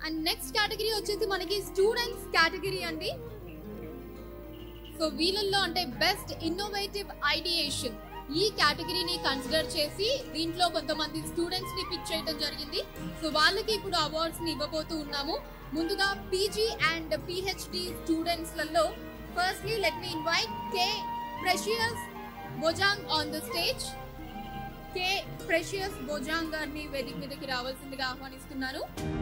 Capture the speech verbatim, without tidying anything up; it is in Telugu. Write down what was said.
అండ్ నెక్స్ట్ కేటగిరీ వచ్చేసి మనకి స్టూడెంట్స్ కేటగిరీ అండి. సో వీళ్ళల్లో అంటే బెస్ట్ ఇన్నోవేటివ్ ఐడియేషన్ ఈ కేటగిరీని కన్సిడర్ చేసి దీంట్లో కొంతమంది స్టూడెంట్స్ ని పిక్ చేయడం జరిగింది. సో వాళ్ళకి ఇప్పుడు అవార్డ్స్ ని ఇవ్వబోతూ ఉన్నాము. ముందుగా పీజీ అండ్ పిహెచ్డి స్టూడెంట్స్ లలో firstly let me invite K Precious Bojang on the stage. K Precious Bojang గారిని వేదిక మీదకి రావాల్సిందిగా ఆహ్వానిస్తున్నాను.